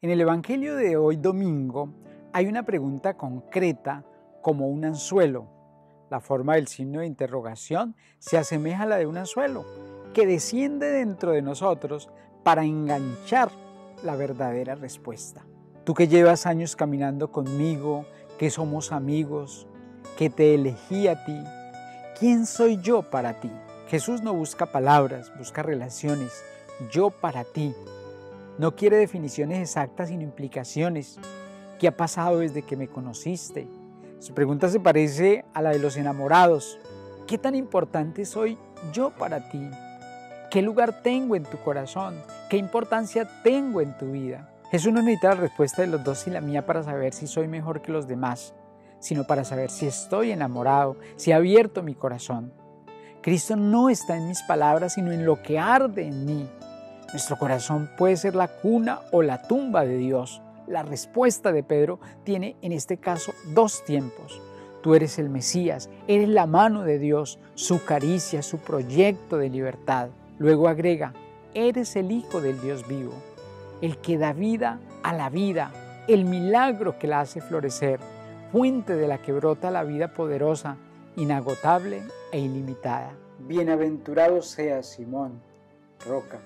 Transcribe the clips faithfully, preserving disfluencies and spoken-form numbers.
En el Evangelio de hoy domingo hay una pregunta concreta como un anzuelo. La forma del signo de interrogación se asemeja a la de un anzuelo que desciende dentro de nosotros para enganchar la verdadera respuesta. Tú que llevas años caminando conmigo, que somos amigos, que te elegí a ti, ¿quién soy yo para ti? Jesús no busca palabras, busca relaciones. Yo para ti. No quiere definiciones exactas, sino implicaciones. ¿Qué ha pasado desde que me conociste? Su pregunta se parece a la de los enamorados. ¿Qué tan importante soy yo para ti? ¿Qué lugar tengo en tu corazón? ¿Qué importancia tengo en tu vida? Jesús no necesita la respuesta de los dos y la mía para saber si soy mejor que los demás, sino para saber si estoy enamorado, si he abierto mi corazón. Cristo no está en mis palabras, sino en lo que arde en mí. Nuestro corazón puede ser la cuna o la tumba de Dios. La respuesta de Pedro tiene en este caso dos tiempos. Tú eres el Mesías, eres la mano de Dios, su caricia, su proyecto de libertad. Luego agrega, eres el Hijo del Dios vivo, el que da vida a la vida, el milagro que la hace florecer, fuente de la que brota la vida poderosa, inagotable e ilimitada. Bienaventurado seas, Simón, roca.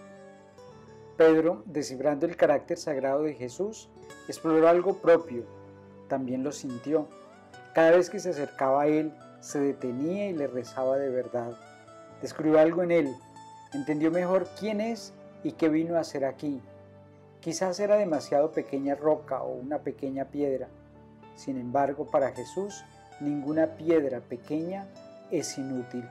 Pedro, descifrando el carácter sagrado de Jesús, exploró algo propio, también lo sintió. Cada vez que se acercaba a él, se detenía y le rezaba de verdad. Descubrió algo en él, entendió mejor quién es y qué vino a hacer aquí. Quizás era demasiado pequeña roca o una pequeña piedra. Sin embargo, para Jesús, ninguna piedra pequeña es inútil.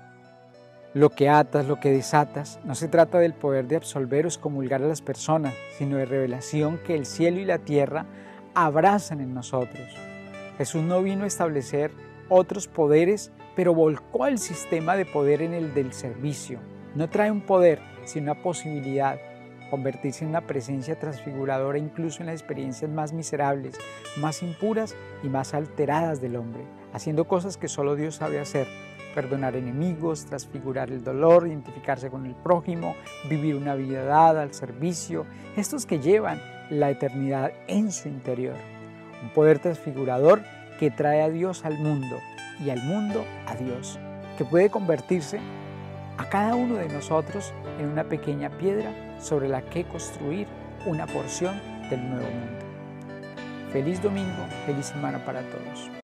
Lo que atas, lo que desatas, no se trata del poder de absolver o excomulgar a las personas, sino de revelación que el cielo y la tierra abrazan en nosotros. Jesús no vino a establecer otros poderes, pero volcó el sistema de poder en el del servicio. No trae un poder, sino una posibilidad, convertirse en una presencia transfiguradora incluso en las experiencias más miserables, más impuras y más alteradas del hombre, haciendo cosas que solo Dios sabe hacer. Perdonar enemigos, transfigurar el dolor, identificarse con el prójimo, vivir una vida dada al servicio, estos que llevan la eternidad en su interior. Un poder transfigurador que trae a Dios al mundo y al mundo a Dios, que puede convertirse a cada uno de nosotros en una pequeña piedra sobre la que construir una porción del nuevo mundo. Feliz domingo, feliz semana para todos.